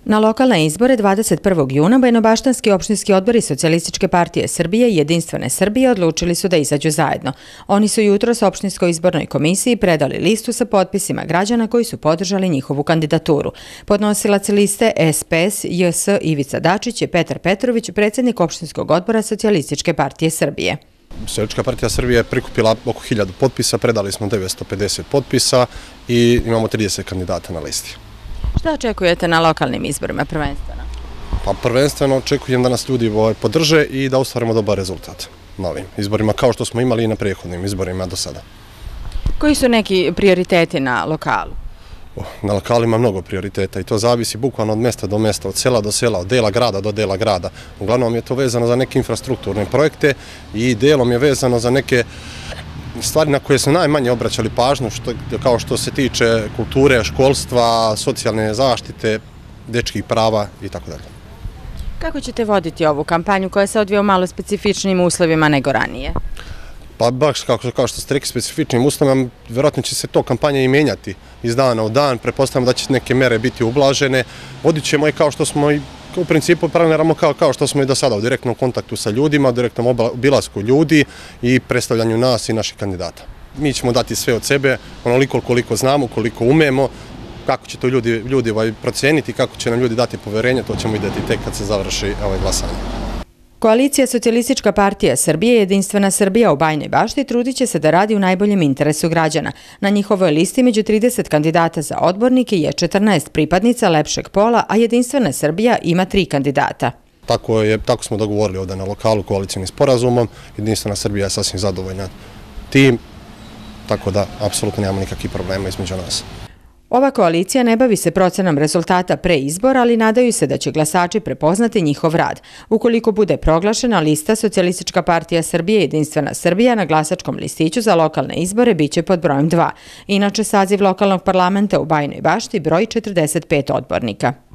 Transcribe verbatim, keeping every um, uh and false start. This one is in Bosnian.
Na lokalne izbore dvadeset prvog juna Bajnobaštanski opštinski odbori Socijalističke partije Srbije i Jedinstvene Srbije odlučili su da izađu zajedno. Oni su jutros opštinskoj izbornoj komisiji predali listu sa potpisima građana koji su podržali njihovu kandidaturu. Podnosilac liste S P S J S Ivica Dačić je Petar Petrović, predsjednik opštinskog odbora Socijalističke partije Srbije. Socijalistička partija Srbije je prikupila oko hiljadu potpisa, predali smo devetsto pedeset potpisa i imamo trideset kandidata na listi. Šta očekujete na lokalnim izborima prvenstveno? Pa prvenstveno očekujem da nas ljudi podrže i da ostvarimo dobar rezultat na ovim izborima, kao što smo imali i na prethodnim izborima do sada. Koji su neki prioriteti na lokalu? Na lokalu ima mnogo prioriteta i to zavisi bukvalno od mjesta do mjesta, od sela do sela, od dela grada do dela grada. Uglavnom je to vezano za neke infrastrukturne projekte i delom je vezano za neke stvari na koje su najmanje obraćali pažnju, što, kao što se tiče kulture, školstva, socijalne zaštite, dečkih prava i tako dalje. Kako ćete voditi ovu kampanju koja se odvija u malo specifičnim uslovima nego ranije? Pa baš kao, kao što ste rekli, specifičnim uslovima, vjerojatno će se to kampanja i menjati iz dana u dan. Pretpostavljam da će neke mere biti ublažene. Vodit ćemo i kao što smo i u principu planiramo kao, kao što smo i do sada u direktnom kontaktu sa ljudima, u direktnom obilasku ljudi i predstavljanju nas i naših kandidata. Mi ćemo dati sve od sebe, onoliko koliko znamo, koliko umemo, kako će to ljudi, ljudi ovaj, procijeniti, kako će nam ljudi dati poverenje, to ćemo vidjeti tek kad se završi ovaj glasanje. Koalicija Socijalistička partija Srbije i Jedinstvena Srbija u Bajnoj Bašti trudit će se da radi u najboljem interesu građana. Na njihovoj listi među trideset kandidata za odbornike je četrnaest pripadnica lepšeg pola, a Jedinstvena Srbija ima tri kandidata. Tako, je, tako smo dogovorili ovdje na lokalu koalicijnim sporazumom. Jedinstvena Srbija je sasvim zadovoljna tim, tako da apsolutno nemamo nikakvih problema između nas. Ova koalicija ne bavi se procenom rezultata pre izbora, ali nadaju se da će glasači prepoznati njihov rad. Ukoliko bude proglašena lista, Socijalistička partija Srbije i Jedinstvena Srbija na glasačkom listiću za lokalne izbore biće pod brojem dva. Inače, saziv lokalnog parlamenta u Bajnoj Bašti broji četrdeset pet odbornika.